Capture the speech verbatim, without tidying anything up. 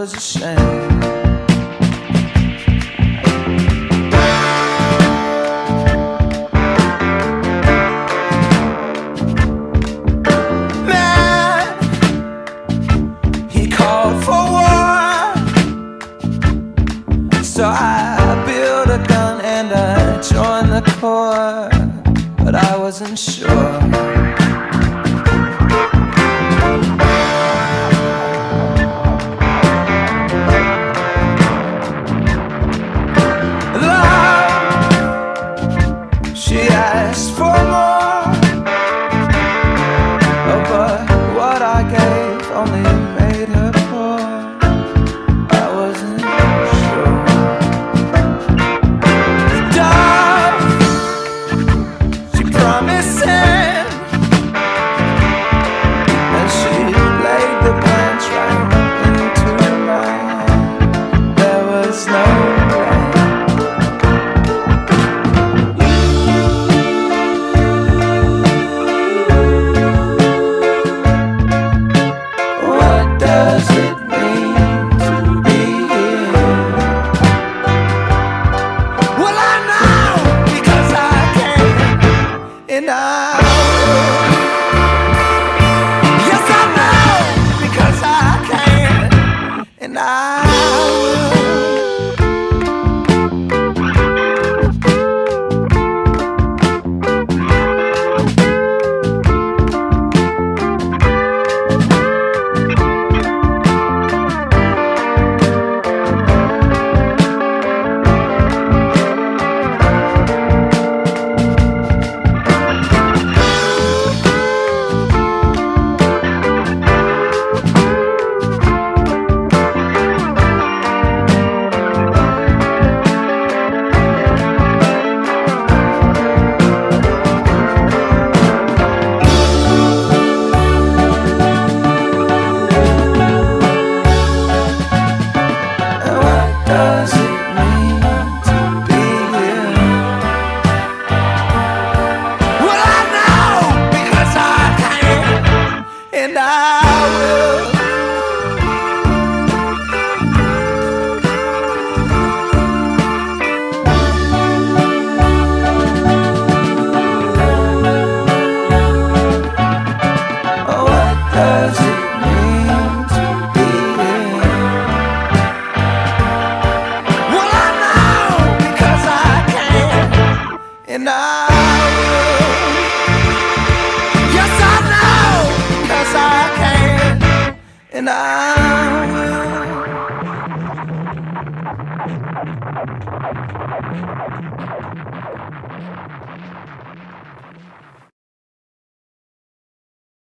was ashamed. Man, he called for war, so I built a gun and I joined the Corps, but I wasn't sure. She asked for more, oh, but what I gave only made her poor. I wasn't sure. Dove, she promised him, and she laid the branch right into my hand. There was no does it mean to be here? Well, I know because I can, and I will. Yes, I know because I can, and I will. Does it mean to be here? Well, I know because I can, and I will. Oh, what does it mean to be here? And I will. Yes, I know, 'cause I can, and I